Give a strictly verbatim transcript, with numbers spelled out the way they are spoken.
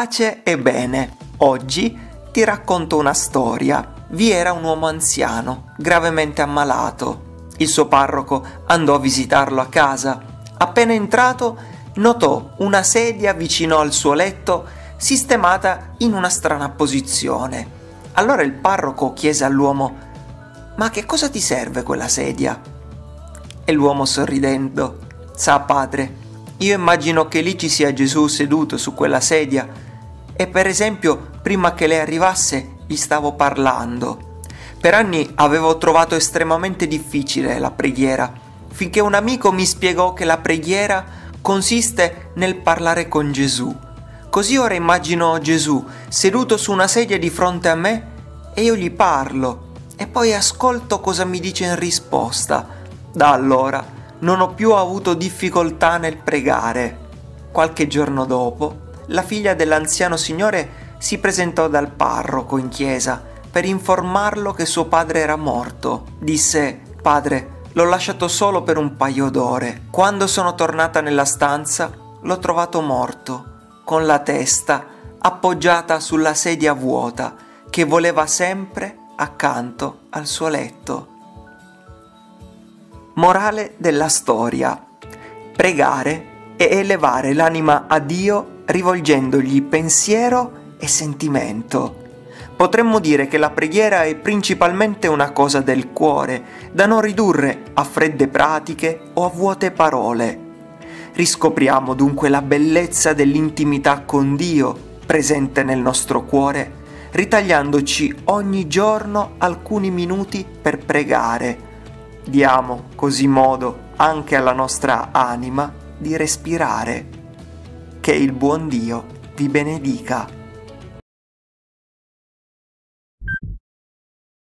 Pace e bene. Oggi ti racconto una storia. Vi era un uomo anziano, gravemente ammalato. Il suo parroco andò a visitarlo a casa. Appena entrato, notò una sedia vicino al suo letto, sistemata in una strana posizione. Allora il parroco chiese all'uomo: «Ma che cosa ti serve quella sedia?» E l'uomo, sorridendo: «Sa, padre, io immagino che lì ci sia Gesù seduto su quella sedia e per esempio prima che lei arrivasse gli stavo parlando. Per anni avevo trovato estremamente difficile la preghiera, finché un amico mi spiegò che la preghiera consiste nel parlare con Gesù. Così ora immagino Gesù seduto su una sedia di fronte a me e io gli parlo e poi ascolto cosa mi dice in risposta. Da allora non ho più avuto difficoltà nel pregare». Qualche giorno dopo, la figlia dell'anziano signore si presentò dal parroco in chiesa per informarlo che suo padre era morto. Disse: «Padre, l'ho lasciato solo per un paio d'ore. Quando sono tornata nella stanza, l'ho trovato morto, con la testa appoggiata sulla sedia vuota che voleva sempre accanto al suo letto». Morale della storia: pregare è elevare l'anima a Dio rivolgendogli pensiero e sentimento. Potremmo dire che la preghiera è principalmente una cosa del cuore, da non ridurre a fredde pratiche o a vuote parole. Riscopriamo dunque la bellezza dell'intimità con Dio presente nel nostro cuore, ritagliandoci ogni giorno alcuni minuti per pregare. Diamo così modo anche alla nostra anima di respirare. Che il buon Dio vi benedica.